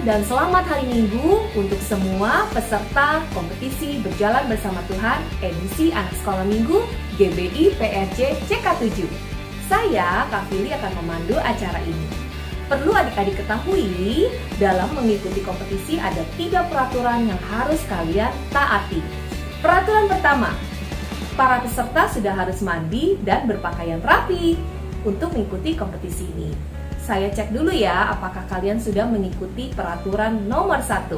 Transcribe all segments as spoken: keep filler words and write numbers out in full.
dan selamat hari Minggu untuk semua peserta kompetisi Berjalan Bersama Tuhan edisi Anak Sekolah Minggu G B I P R C C K tujuh. Saya, Kak Fili, akan memandu acara ini. Perlu adik-adik ketahui, dalam mengikuti kompetisi ada tiga peraturan yang harus kalian taati. Peraturan pertama, para peserta sudah harus mandi dan berpakaian rapi untuk mengikuti kompetisi ini. Saya cek dulu ya, apakah kalian sudah mengikuti peraturan nomor satu.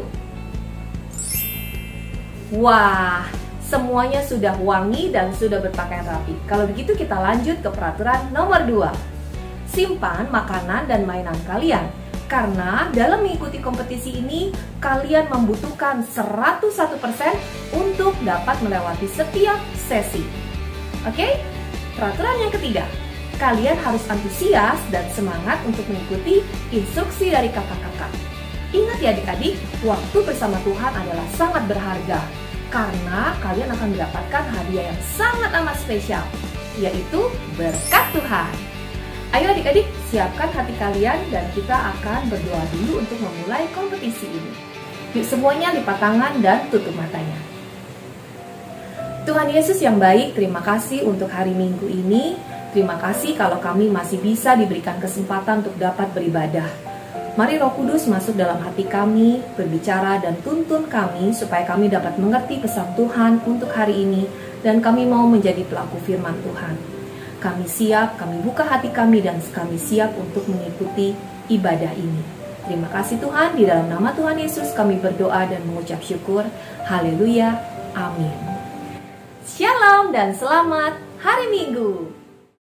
Wah, semuanya sudah wangi dan sudah berpakaian rapi. Kalau begitu kita lanjut ke peraturan nomor dua. Simpan makanan dan mainan kalian. Karena dalam mengikuti kompetisi ini, kalian membutuhkan seratus satu persen untuk dapat melewati setiap sesi. Oke? Peraturan yang ketiga. Kalian harus antusias dan semangat untuk mengikuti instruksi dari kakak-kakak. Ingat ya adik-adik, waktu bersama Tuhan adalah sangat berharga karena kalian akan mendapatkan hadiah yang sangat amat spesial, yaitu berkat Tuhan. Ayo adik-adik, siapkan hati kalian dan kita akan berdoa dulu untuk memulai kompetisi ini. Yuk semuanya lipat tangan dan tutup matanya. Tuhan Yesus yang baik, terima kasih untuk hari Minggu ini. Terima kasih kalau kami masih bisa diberikan kesempatan untuk dapat beribadah. Mari Roh Kudus masuk dalam hati kami, berbicara dan tuntun kami supaya kami dapat mengerti pesan Tuhan untuk hari ini dan kami mau menjadi pelaku firman Tuhan. Kami siap, kami buka hati kami dan kami siap untuk mengikuti ibadah ini. Terima kasih Tuhan, di dalam nama Tuhan Yesus kami berdoa dan mengucap syukur. Haleluya, amin. Shalom dan selamat hari Minggu.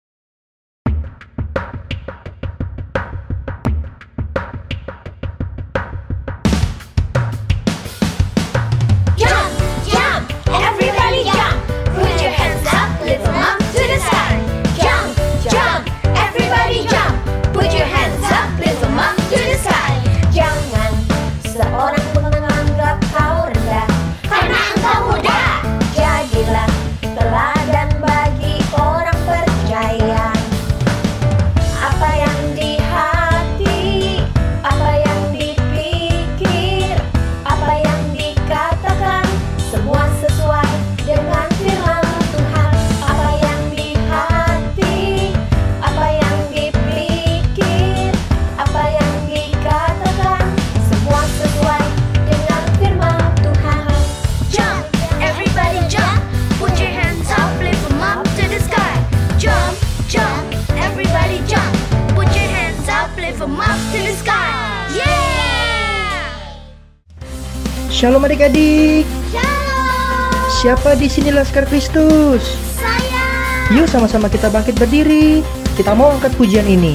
Shalom adik-adik. Shalom. Siapa di sini Laskar Kristus? Saya. Yuk sama-sama kita bangkit berdiri. Kita mau angkat pujian ini.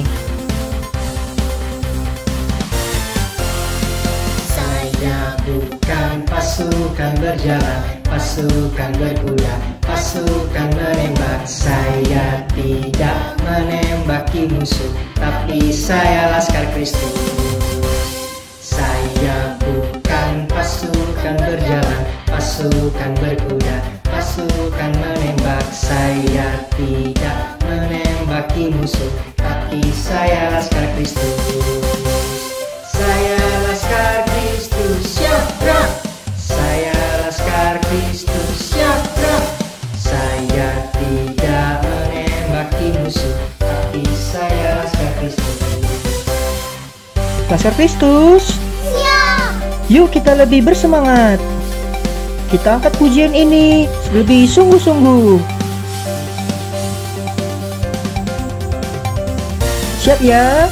Saya bukan pasukan berjalan, pasukan berkuda, pasukan menembak. Saya tidak menembaki musuh, tapi saya Laskar Kristus. Saya bukan pasukan berjalan, pasukan berkuda, pasukan menembak. Saya tidak menembaki musuh, tapi saya Laskar Kristus. Saya Laskar Kristus, siapa? Saya Laskar Kristus, siapa? Saya tidak menembaki musuh, tapi saya Laskar Kristus. Laskar Kristus. Yuk kita lebih bersemangat. Kita angkat pujian ini lebih sungguh-sungguh. Siap ya?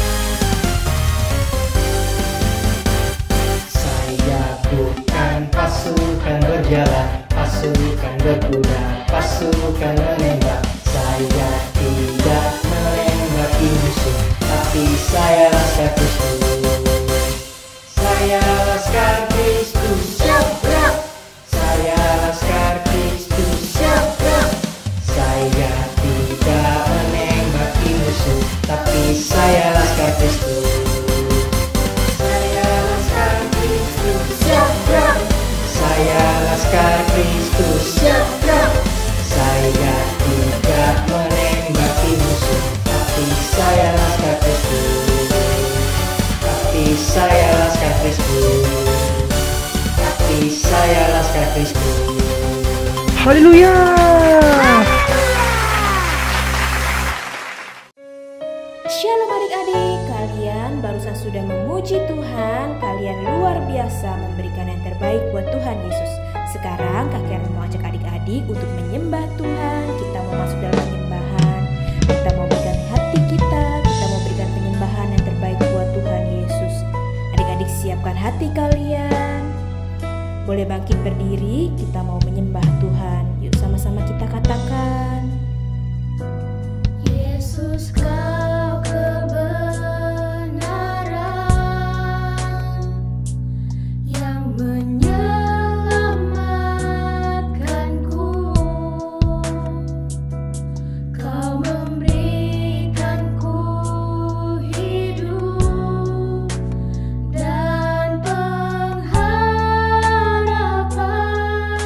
Saya bukan pasukan berjalan, pasukan berkuda, pasukan menembak. Saya tidak menembaki musuh, tapi saya Laskar Kristus. Saya Laskar Kristus, siapa? Saya Laskar Kristus, siapa? Saya tidak menembaki musuh, tapi saya Laskar Kristus. Saya Laskar Kristus, siapa? Saya Laskar Kristus, siapa? Saya tidak menembaki musuh, tapi saya Laskar Kristus. Tapi saya Laskar Kristus. Tapi saya Laskar Kristus. Haleluya. Shalom adik-adik, kalian barusan sudah memuji Tuhan. Kalian luar biasa memberikan yang terbaik buat Tuhan Yesus. Sekarang kakek mau ajak adik-adik untuk menyembah Tuhan. Kita mau masuk dalam penyembahan. Kita mau berikan hati kita. Kita mau berikan penyembahan yang terbaik buat Tuhan Yesus. Adik-adik siapkan hati kalian. Boleh bangkit berdiri. Kita mau menyembah Tuhan. Yuk sama-sama kita katakan, Yesus kau kebenaran yang menyelamatkanku. Kau memberikanku hidup dan pengharapan.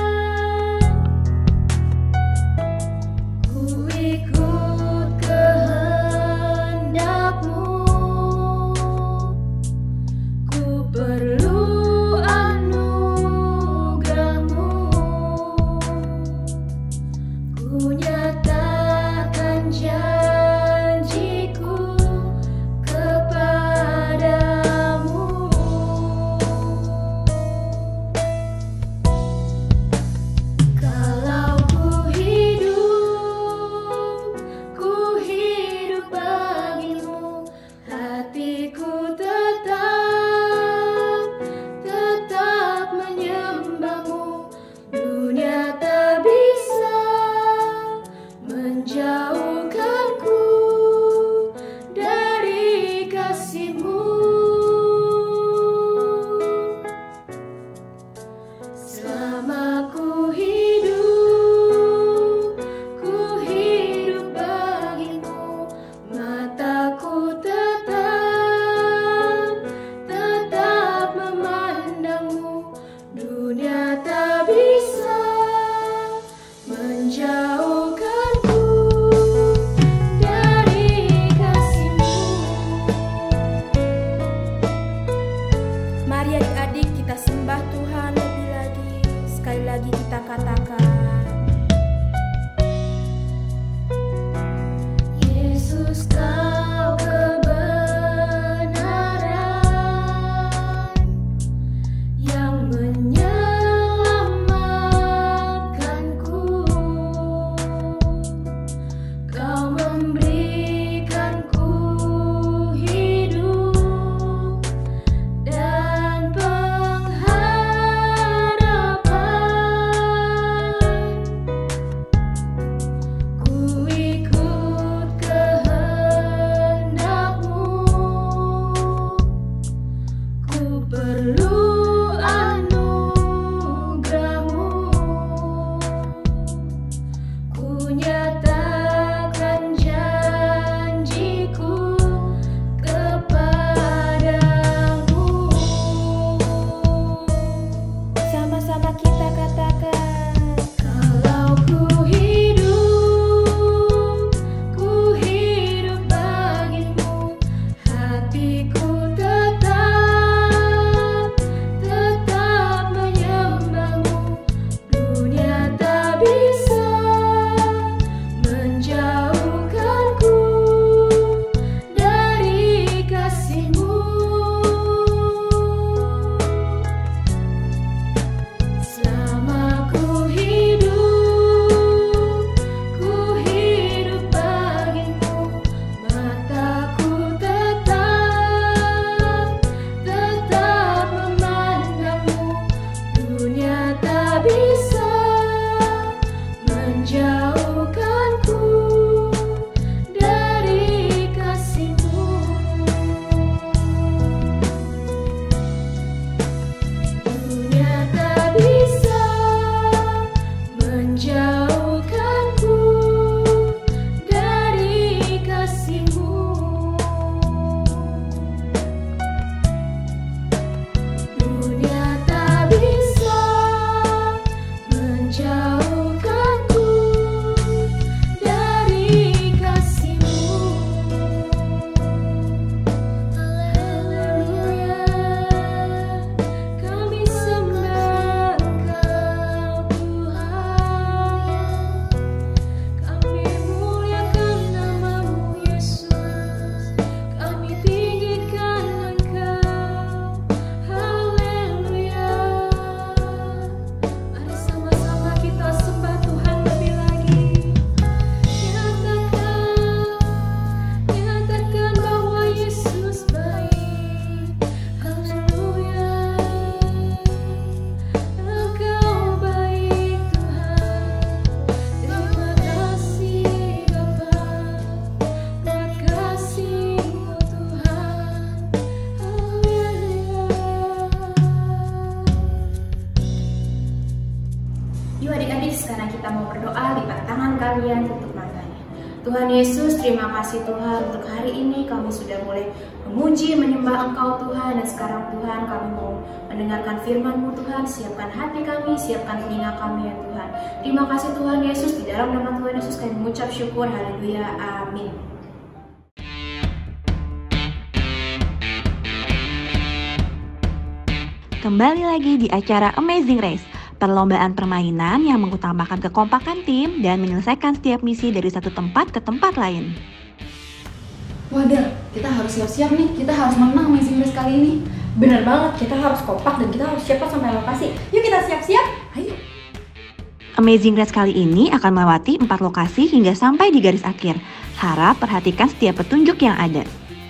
Ku ikut kehendakmu, ku perlu anugerahmu. Ku nyatakan janjiku kepadamu. Kalau ku hidup, ku hidup bagimu. Hatiku tetap, tetap menyembahmu. Dunia tak bisa menjauhkanku dari kasih-Mu. Selama ku hidup, ku hidup bagimu. Mataku tetap, tetap memandangmu. Dunia tak Yuk adik-adik, sekarang kita mau berdoa, lipat tangan kalian, tutup matanya. Tuhan Yesus, terima kasih Tuhan untuk hari ini kami sudah boleh memuji, menyembah Engkau Tuhan. Dan sekarang Tuhan kami mau mendengarkan firman-Mu Tuhan. Siapkan hati kami, siapkan telinga kami ya Tuhan. Terima kasih Tuhan Yesus, di dalam nama Tuhan Yesus kami mengucap syukur, haleluya, amin. Kembali lagi di acara Amazing Race, perlombaan permainan yang mengutamakan kekompakan tim dan menyelesaikan setiap misi dari satu tempat ke tempat lain. Wadah, kita harus siap-siap nih, kita harus menang Amazing Race kali ini. Bener banget, kita harus kompak dan kita harus cepat sampai lokasi. Yuk kita siap-siap, ayo. Amazing Race kali ini akan melewati empat lokasi hingga sampai di garis akhir. Harap perhatikan setiap petunjuk yang ada.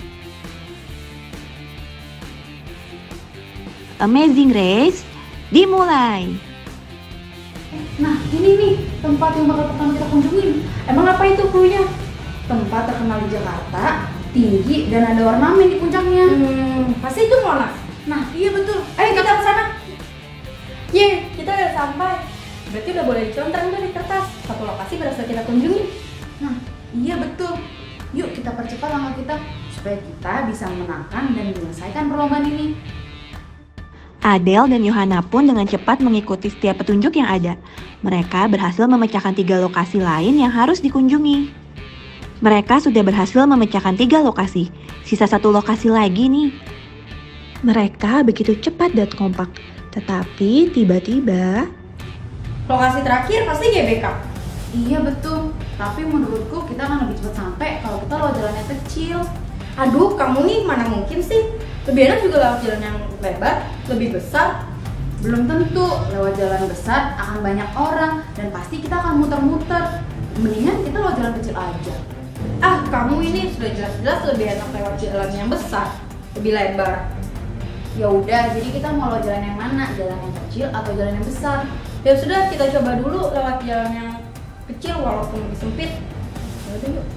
Amazing Race dimulai. Nah, ini nih tempat yang bakal pertama kita kunjungin. Emang apa itu cluenya? Tempat terkenal di Jakarta, tinggi dan ada ornamen di puncaknya. Hmm, pasti itu Monas. Nah, iya betul. Ayo kita ke sana. Ye, kita udah sampai. Berarti udah boleh dicontreng tuh di kertas. Satu lokasi berhasil kita kunjungi. Nah, iya betul. Yuk kita percepat langkah kita supaya kita bisa memenangkan dan menyelesaikan perlombaan ini. Adele dan Yohana pun dengan cepat mengikuti setiap petunjuk yang ada. Mereka berhasil memecahkan tiga lokasi lain yang harus dikunjungi. Mereka sudah berhasil memecahkan tiga lokasi. Sisa satu lokasi lagi nih. Mereka begitu cepat dan kompak. Tetapi tiba-tiba... Lokasi terakhir pasti G B K. Iya betul. Tapi menurutku kita akan lebih cepat sampai kalau kita lewat jalan yang kecil. Aduh, kamu nih mana mungkin sih? Lebih enak juga lewat jalan yang lebar, lebih besar. Belum tentu, lewat jalan besar akan banyak orang dan pasti kita akan muter-muter. Mendingan kita lewat jalan kecil aja. Ah, kamu ini sudah jelas-jelas lebih enak lewat jalan yang besar, lebih lebar. Ya udah, jadi kita mau lewat jalan yang mana? Jalan yang kecil atau jalan yang besar? Ya sudah, kita coba dulu lewat jalan yang kecil walaupun lebih sempit. Ya udah yuk.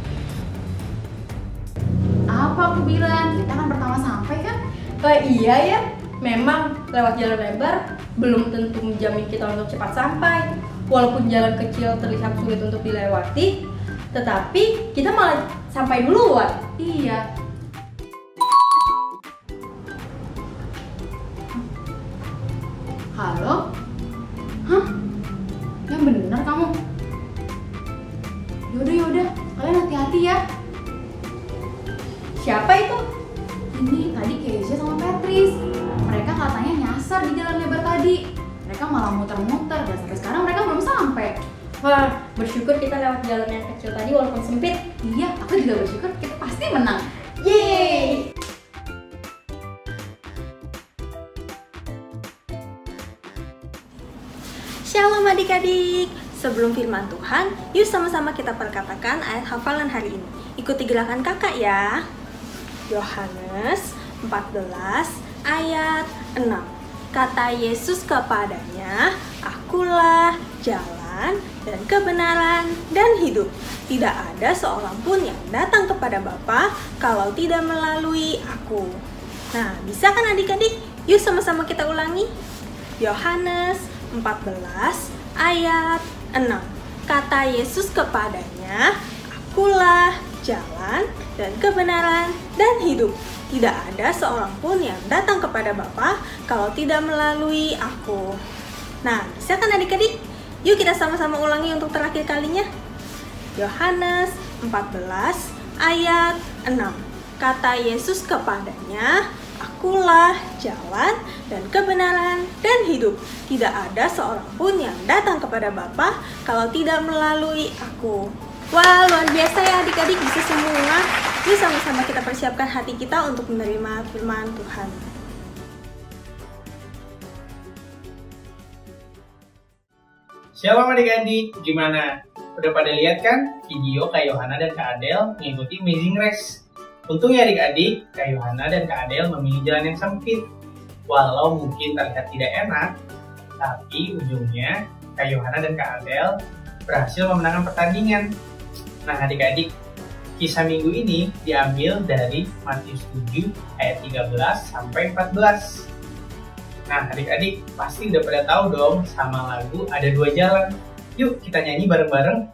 Apa aku bilang? Kita kan pertama sampai kan? Oh iya ya, memang lewat jalan lebar belum tentu menjamin kita untuk cepat sampai. Walaupun jalan kecil terlihat sulit untuk dilewati, tetapi kita malah sampai duluan. Iya. Halo? Hah? Yang bener kamu? Yaudah yaudah, kalian hati-hati ya. Siapa itu? Ini tadi Kezia sama Patrice. Mereka katanya nyasar di jalan lebar tadi. Mereka malah muter-muter dan sampai sekarang mereka belum sampai. Wah, bersyukur kita lewat jalan yang kecil tadi walaupun sempit. Iya, aku juga bersyukur kita pasti menang. Yeay! Shalom adik-adik. Sebelum firman Tuhan, yuk sama-sama kita perkatakan ayat hafalan hari ini. Ikuti gerakan kakak ya. Yohanes empat belas ayat enam. Kata Yesus kepadanya, "Akulah jalan dan kebenaran dan hidup. Tidak ada seorang pun yang datang kepada Bapa kalau tidak melalui aku." Nah, bisa kan adik-adik? Yuk sama-sama kita ulangi. Yohanes empat belas ayat enam. Kata Yesus kepadanya, "Akulah jalan dan kebenaran dan hidup. Tidak ada seorang pun yang datang kepada Bapa kalau tidak melalui aku." Nah, bisa kan adik-adik? Yuk kita sama-sama ulangi untuk terakhir kalinya. Yohanes empat belas ayat enam. Kata Yesus kepadanya, "Akulah jalan dan kebenaran dan hidup. Tidak ada seorang pun yang datang kepada Bapa kalau tidak melalui aku." Wah, luar biasa ya adik-adik, bisa semua. Yuk sama-sama kita persiapkan hati kita untuk menerima firman Tuhan. Shalom adik-adik, gimana? Udah pada lihat kan video Kak Yohana dan Kak Adele mengikuti Amazing Race? Untung ya adik-adik, Kak Yohana dan Kak Adele memilih jalan yang sempit. Walau mungkin terlihat tidak enak, tapi ujungnya Kak Yohana dan Kak Adele berhasil memenangkan pertandingan. Nah adik-adik, kisah minggu ini diambil dari Matius tujuh ayat tiga belas sampai empat belas. Nah, adik-adik pasti udah pada tahu dong sama lagu Ada Dua Jalan. Yuk kita nyanyi bareng-bareng.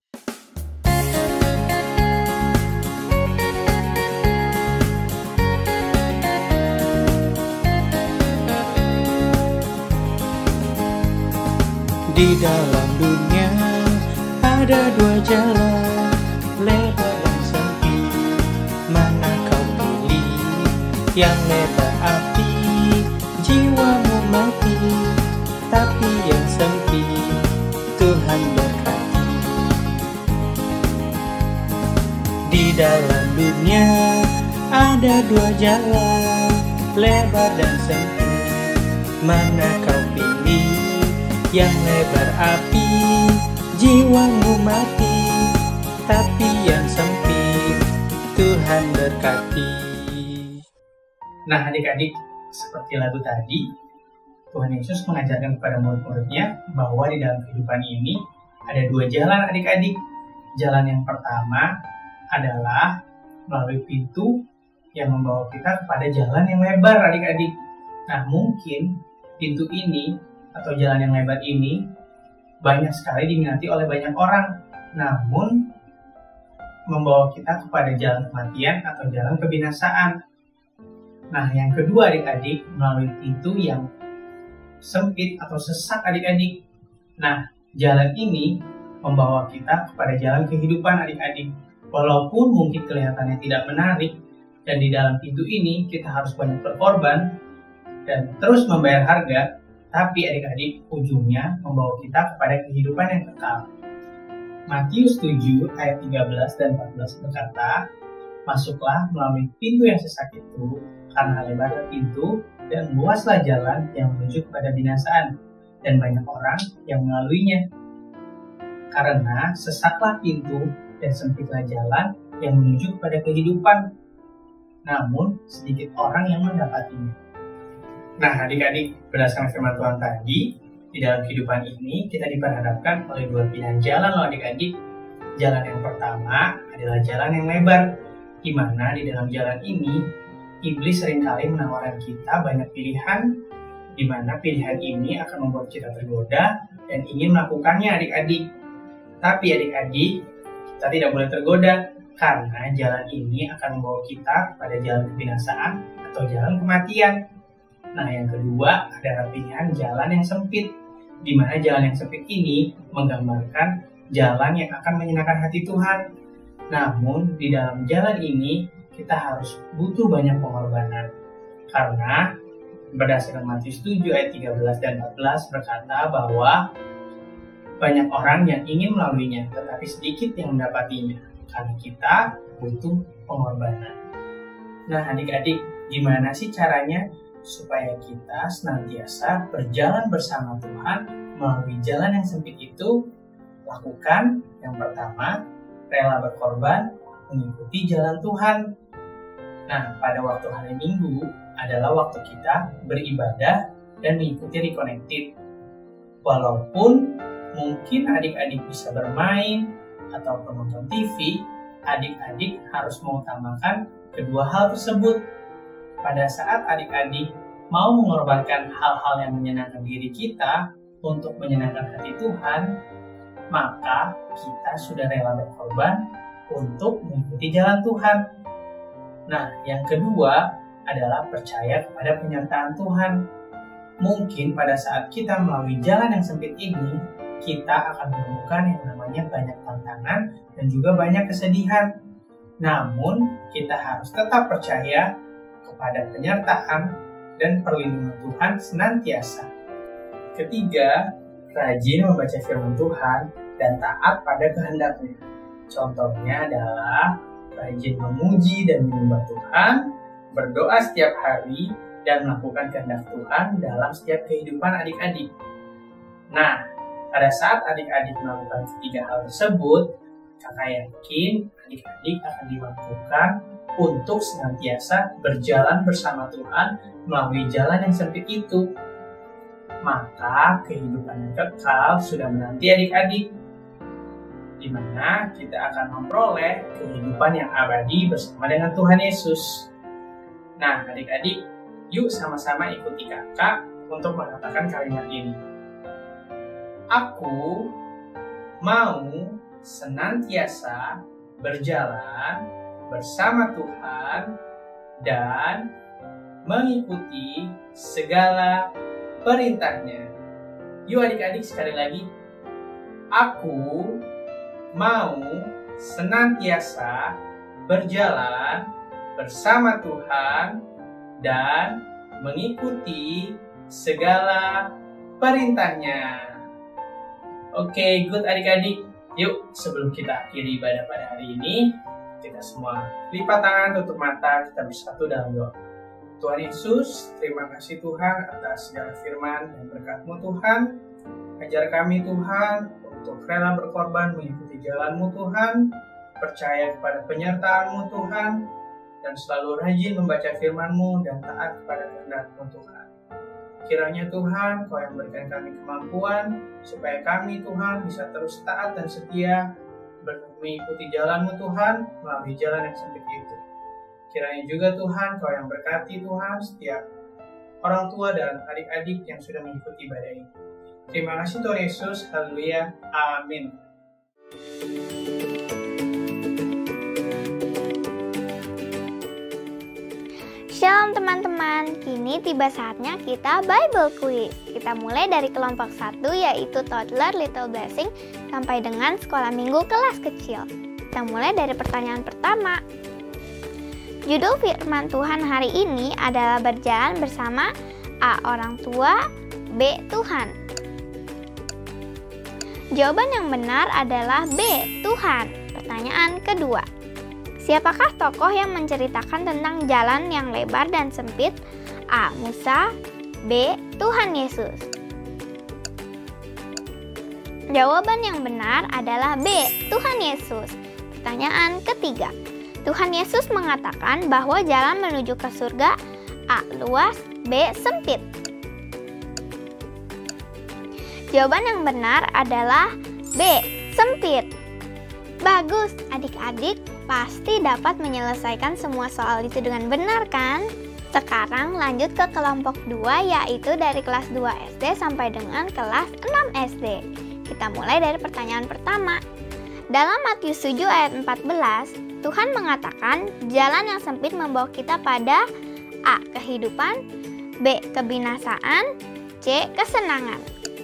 Di dalam dunia ada dua jalan, lebar dan sempit. Mana kau pilih? Yang lebar api, jiwamu mati. Tapi yang sempit, Tuhan berkati. Di dalam dunia ada dua jalan, lebar dan sempit. Mana kau pilih? Yang lebar api, jiwamu mati. Tapi yang sempit, Tuhan berkati. Nah adik-adik, seperti lagu tadi, Tuhan Yesus mengajarkan kepada murid-muridnya bahwa di dalam kehidupan ini ada dua jalan adik-adik. Jalan yang pertama adalah melalui pintu yang membawa kita kepada jalan yang lebar adik-adik. Nah mungkin pintu ini atau jalan yang lebar ini banyak sekali diminati oleh banyak orang, namun membawa kita kepada jalan kematian atau jalan kebinasaan. Nah, yang kedua adik-adik, melalui pintu yang sempit atau sesak adik-adik. Nah, jalan ini membawa kita kepada jalan kehidupan adik-adik. Walaupun mungkin kelihatannya tidak menarik, dan di dalam pintu ini kita harus banyak berkorban dan terus membayar harga, tapi adik-adik ujungnya membawa kita kepada kehidupan yang kekal. Matius tujuh ayat tiga belas dan empat belas berkata, "Masuklah melalui pintu yang sesak itu, karena lebarlah pintu dan luaslah jalan yang menuju kepada binasaan, dan banyak orang yang melaluinya. Karena sesaklah pintu dan sempitlah jalan yang menuju kepada kehidupan, namun sedikit orang yang mendapatinya." Nah adik-adik, berdasarkan firman Tuhan tadi, di dalam kehidupan ini kita diperhadapkan oleh dua pilihan jalan loh adik-adik. Jalan yang pertama adalah jalan yang lebar, di mana di dalam jalan ini, iblis seringkali menawarkan kita banyak pilihan, di mana pilihan ini akan membuat kita tergoda dan ingin melakukannya adik-adik. Tapi adik-adik, kita tidak boleh tergoda, karena jalan ini akan membawa kita pada jalan kebinasaan atau jalan kematian. Nah, yang kedua adalah pilihan jalan yang sempit, di mana jalan yang sempit ini menggambarkan jalan yang akan menyenangkan hati Tuhan. Namun, di dalam jalan ini kita harus butuh banyak pengorbanan. Karena berdasarkan Matius tujuh ayat tiga belas dan empat belas berkata bahwa banyak orang yang ingin melaluinya, tetapi sedikit yang mendapatinya, karena kita butuh pengorbanan. Nah, adik-adik, gimana sih caranya supaya kita senantiasa berjalan bersama Tuhan melalui jalan yang sempit itu? Lakukan yang pertama, rela berkorban mengikuti jalan Tuhan. Nah, pada waktu hari Minggu adalah waktu kita beribadah dan mengikuti Reconnected. Walaupun mungkin adik-adik bisa bermain atau menonton T V, adik-adik harus mengutamakan kedua hal tersebut. Pada saat adik-adik mau mengorbankan hal-hal yang menyenangkan diri kita untuk menyenangkan hati Tuhan, maka kita sudah rela berkorban untuk mengikuti jalan Tuhan. Nah, yang kedua adalah percaya kepada penyertaan Tuhan. Mungkin pada saat kita melalui jalan yang sempit ini, kita akan menemukan yang namanya banyak tantangan dan juga banyak kesedihan. Namun, kita harus tetap percaya pada penyertaan dan perlindungan Tuhan senantiasa. Ketiga, rajin membaca firman Tuhan dan taat pada kehendaknya. Contohnya adalah rajin memuji dan menyembah Tuhan, berdoa setiap hari, dan melakukan kehendak Tuhan dalam setiap kehidupan adik-adik. Nah, pada saat adik-adik melakukan ketiga hal tersebut, kakak yakin adik-adik akan dimampukan untuk senantiasa berjalan bersama Tuhan melalui jalan yang sempit itu. Maka kehidupan yang kekal sudah menanti adik-adik, di mana kita akan memperoleh kehidupan yang abadi bersama dengan Tuhan Yesus. Nah adik-adik, yuk sama-sama ikuti kakak untuk mengatakan kalimat ini. Aku mau senantiasa berjalan bersama Tuhan dan mengikuti segala perintahnya. Yuk adik-adik sekali lagi. Aku mau senantiasa berjalan bersama Tuhan dan mengikuti segala perintahnya. Oke, good adik-adik. Yuk, sebelum kita akhiri ibadah pada hari ini, kita semua lipat tangan, tutup mata, kita bersatu dalam doa. Tuhan Yesus, terima kasih Tuhan atas segala firman dan berkat-Mu Tuhan. Ajar kami Tuhan untuk rela berkorban mengikuti jalan-Mu Tuhan, percaya kepada penyertaan-Mu Tuhan, dan selalu rajin membaca firman-Mu dan taat kepada kehendak-Mu Tuhan. Kiranya Tuhan, Kau yang berikan kami kemampuan, supaya kami Tuhan bisa terus taat dan setia mengikuti jalan-Mu Tuhan, melalui jalan yang sempit itu. Kiranya juga Tuhan, Kau yang berkati Tuhan setiap orang tua dan adik-adik yang sudah mengikuti ibadah ini. Terima kasih Tuhan Yesus, haleluya, amin. Shalom teman-teman, kini tiba saatnya kita Bible Quiz. Kita mulai dari kelompok satu yaitu Toddler Little Blessing sampai dengan sekolah minggu kelas kecil. Kita mulai dari pertanyaan pertama. Judul firman Tuhan hari ini adalah berjalan bersama A. Orang tua, B. Tuhan. Jawaban yang benar adalah B. Tuhan. Pertanyaan kedua. Siapakah tokoh yang menceritakan tentang jalan yang lebar dan sempit? A. Musa, B. Tuhan Yesus. Jawaban yang benar adalah B. Tuhan Yesus. Pertanyaan ketiga. Tuhan Yesus mengatakan bahwa jalan menuju ke surga A. Luas, B. Sempit. Jawaban yang benar adalah B. Sempit. Bagus, adik-adik pasti dapat menyelesaikan semua soal itu dengan benar kan? Sekarang lanjut ke kelompok dua yaitu dari kelas dua S D sampai dengan kelas enam S D. Kita mulai dari pertanyaan pertama. Dalam Matius tujuh ayat empat belas, Tuhan mengatakan jalan yang sempit membawa kita pada A. Kehidupan, B. Kebinasaan, C. Kesenangan.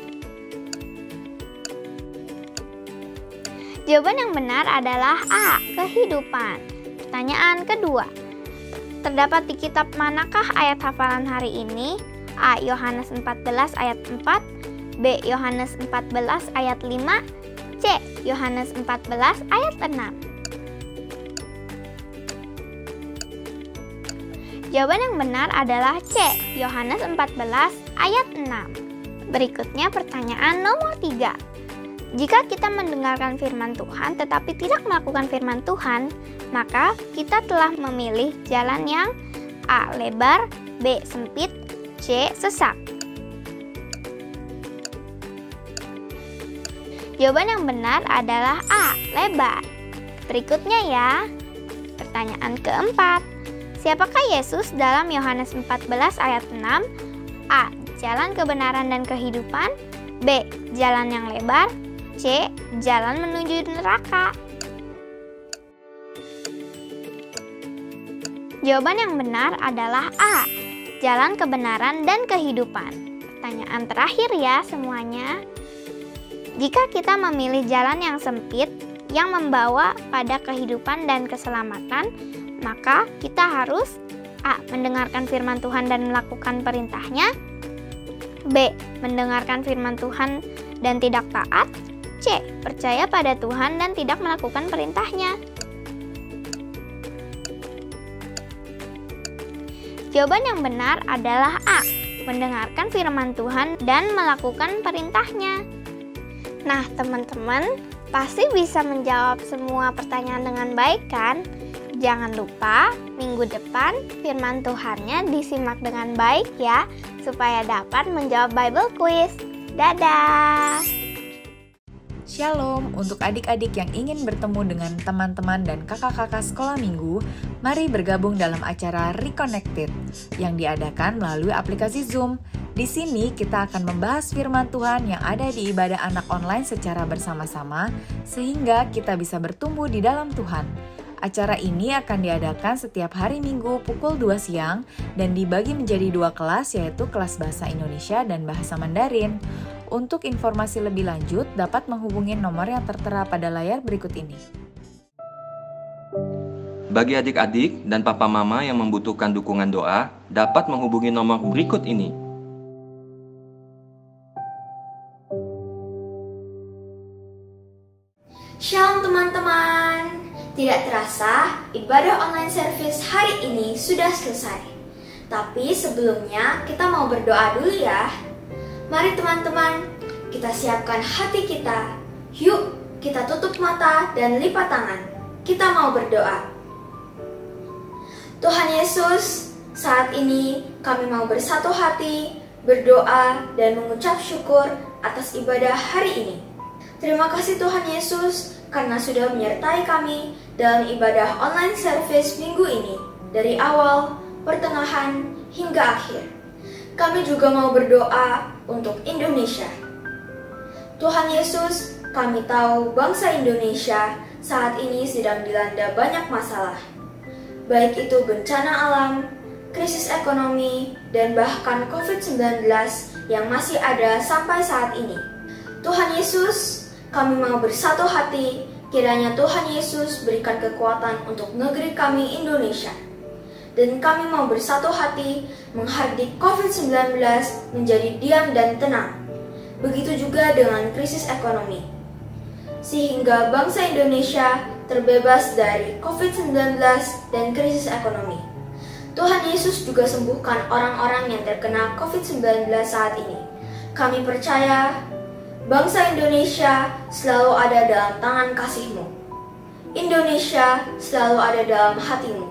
Jawaban yang benar adalah A. Kehidupan. Pertanyaan kedua. Terdapat di kitab manakah ayat hafalan hari ini? A. Yohanes empat belas ayat empat, B. Yohanes empat belas ayat lima, C. Yohanes empat belas ayat enam. Jawaban yang benar adalah C. Yohanes empat belas ayat enam. Berikutnya pertanyaan nomor tiga. Jika kita mendengarkan firman Tuhan tetapi tidak melakukan firman Tuhan, maka kita telah memilih jalan yang A. Lebar, B. Sempit, C. Sesak. Jawaban yang benar adalah A. Lebar. Berikutnya ya. Pertanyaan keempat. Siapakah Yesus dalam Yohanes empat belas ayat enam? A. Jalan kebenaran dan kehidupan, B. Jalan yang lebar, C. Jalan menuju neraka. Jawaban yang benar adalah A. Jalan kebenaran dan kehidupan. Pertanyaan terakhir ya semuanya. Jika kita memilih jalan yang sempit yang membawa pada kehidupan dan keselamatan, maka kita harus A. Mendengarkan firman Tuhan dan melakukan perintahnya, B. Mendengarkan firman Tuhan dan tidak taat, C. Percaya pada Tuhan dan tidak melakukan perintahnya. Jawaban yang benar adalah A. Mendengarkan firman Tuhan dan melakukan perintahnya. Nah teman-teman, pasti bisa menjawab semua pertanyaan dengan baik kan? Jangan lupa minggu depan firman Tuhannya disimak dengan baik ya, supaya dapat menjawab Bible Quiz. Dadah! Shalom, untuk adik-adik yang ingin bertemu dengan teman-teman dan kakak-kakak sekolah minggu, mari bergabung dalam acara Reconnected yang diadakan melalui aplikasi Zoom. Di sini kita akan membahas firman Tuhan yang ada di ibadah anak online secara bersama-sama, sehingga kita bisa bertumbuh di dalam Tuhan. Acara ini akan diadakan setiap hari Minggu pukul dua siang dan dibagi menjadi dua kelas, yaitu kelas Bahasa Indonesia dan Bahasa Mandarin. Untuk informasi lebih lanjut, dapat menghubungi nomor yang tertera pada layar berikut ini. Bagi adik-adik dan papa mama yang membutuhkan dukungan doa, dapat menghubungi nomor berikut ini. Shalom teman-teman. Tidak terasa, ibadah online service hari ini sudah selesai. Tapi sebelumnya kita mau berdoa dulu ya. Mari teman-teman, kita siapkan hati kita. Yuk, kita tutup mata dan lipat tangan. Kita mau berdoa. Tuhan Yesus, saat ini kami mau bersatu hati, berdoa dan mengucap syukur atas ibadah hari ini. Terima kasih Tuhan Yesus karena sudah menyertai kami dalam ibadah online service minggu ini dari awal, pertengahan, hingga akhir. Kami juga mau berdoa untuk Indonesia. Tuhan Yesus, kami tahu bangsa Indonesia saat ini sedang dilanda banyak masalah. Baik itu bencana alam, krisis ekonomi, dan bahkan covid sembilan belas yang masih ada sampai saat ini. Tuhan Yesus, kami mau bersatu hati, kiranya Tuhan Yesus berikan kekuatan untuk negeri kami Indonesia. Dan kami mau bersatu hati menghardik covid sembilan belas menjadi diam dan tenang. Begitu juga dengan krisis ekonomi. Sehingga bangsa Indonesia terbebas dari covid sembilan belas dan krisis ekonomi. Tuhan Yesus juga sembuhkan orang-orang yang terkena covid sembilan belas saat ini. Kami percaya bangsa Indonesia selalu ada dalam tangan kasih-Mu. Indonesia selalu ada dalam hati-Mu.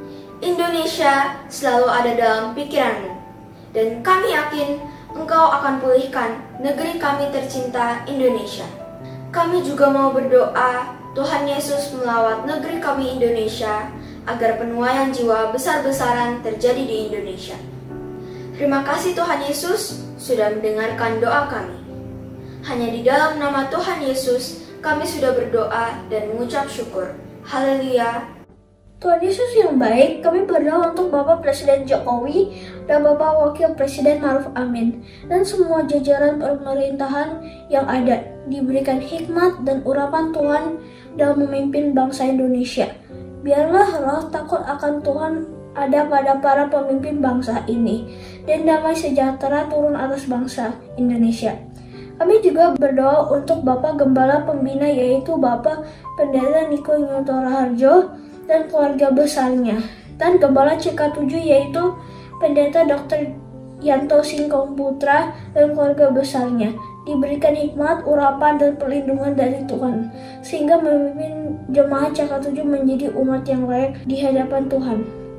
Indonesia selalu ada dalam pikiran-Mu. Dan kami yakin Engkau akan pulihkan negeri kami tercinta Indonesia. Kami juga mau berdoa Tuhan Yesus melawat negeri kami Indonesia agar penuaian jiwa besar-besaran terjadi di Indonesia. Terima kasih Tuhan Yesus sudah mendengarkan doa kami. Hanya di dalam nama Tuhan Yesus, kami sudah berdoa dan mengucap syukur. Haleluya. Tuhan Yesus yang baik, kami berdoa untuk Bapak Presiden Jokowi dan Bapak Wakil Presiden Ma'ruf Amin dan semua jajaran pemerintahan yang ada, diberikan hikmat dan urapan Tuhan dalam memimpin bangsa Indonesia. Biarlah roh takut akan Tuhan ada pada para pemimpin bangsa ini, dan damai sejahtera turun atas bangsa Indonesia. Kami juga berdoa untuk Bapak Gembala Pembina, yaitu Bapak Pendeta Niko Nyoto Raharjo dan keluarga besarnya, dan Gembala C K tujuh, yaitu Pendeta Dokter Yanto Singkong Putra dan keluarga besarnya, diberikan hikmat, urapan, dan perlindungan dari Tuhan, sehingga memimpin jemaat C K tujuh menjadi umat yang layak di hadapan Tuhan.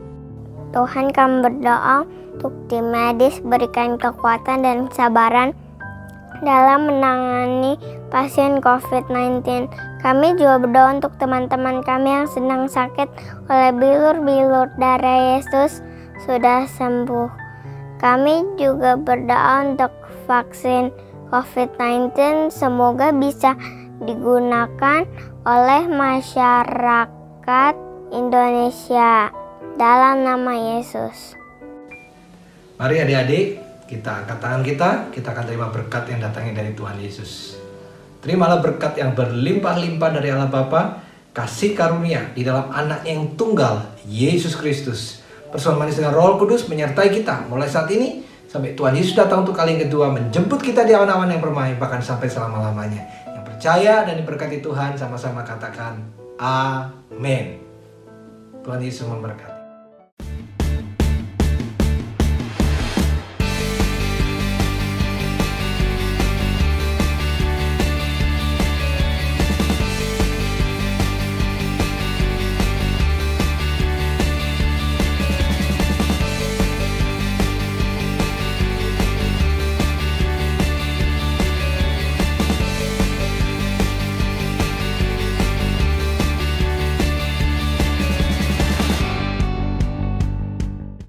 Tuhan, kami berdoa untuk tim medis, berikan kekuatan dan kesabaran dalam menangani pasien covid sembilan belas. Kami juga berdoa untuk teman-teman kami yang sedang sakit oleh bilur-bilur darah Yesus sudah sembuh. Kami juga berdoa untuk vaksin covid sembilan belas semoga bisa digunakan oleh masyarakat Indonesia dalam nama Yesus. Mari adik-adik, kita angkat tangan kita, kita akan terima berkat yang datangnya dari Tuhan Yesus. Terimalah berkat yang berlimpah-limpah dari Allah Bapa, kasih karunia di dalam anak yang tunggal, Yesus Kristus. Persaudaraan manis dengan Roh Kudus menyertai kita mulai saat ini sampai Tuhan Yesus datang untuk kali yang kedua menjemput kita di awan-awan yang permai, bahkan sampai selama-lamanya. Yang percaya dan diberkati Tuhan sama-sama katakan amin. Tuhan Yesus memberkati.